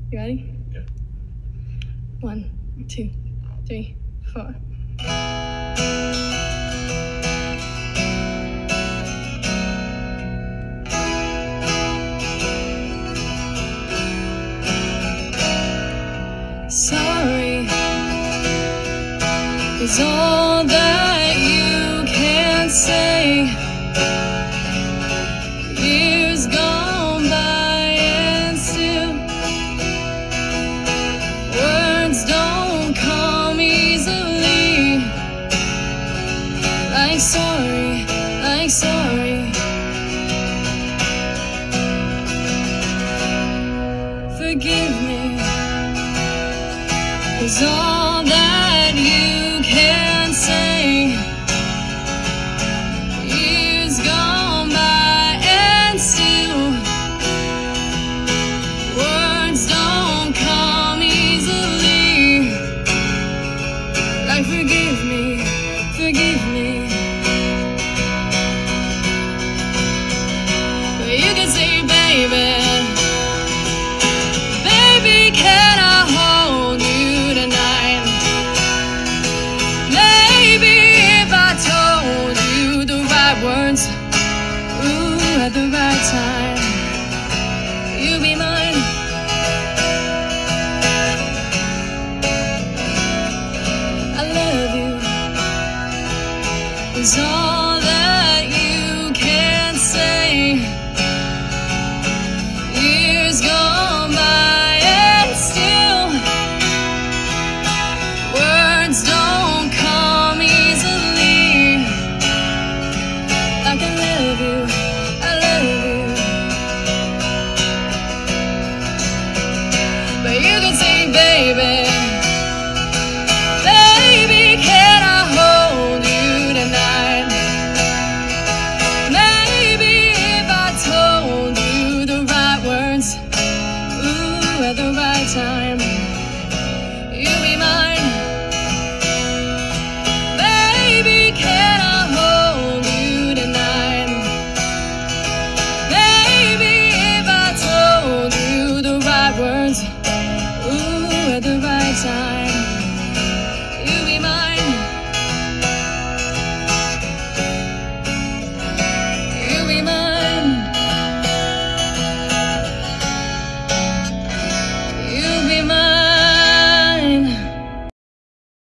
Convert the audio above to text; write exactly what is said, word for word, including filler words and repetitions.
You ready? Yeah. One, two, three, four. Sorry is all that you can say. Years gone by and still words don't come easily. Like sorry, like sorry. Forgive me is all that you can say. Years gone by and still words don't come easily. Like forgive me, forgive me. But you can say baby, baby can I hold you tonight? Maybe if I told you the right words, ooh, at the right time, you'd be mine. I love you is all that you can say. Years gone by and still words don't come easily. Like I love you, I love you. But you can say baby, baby can I hold you tonight? Maybe if I told you the right words, ooh, at the right time, you'll be mine. Baby, can I hold you tonight? Maybe if I told you the right words, ooh, at the right time.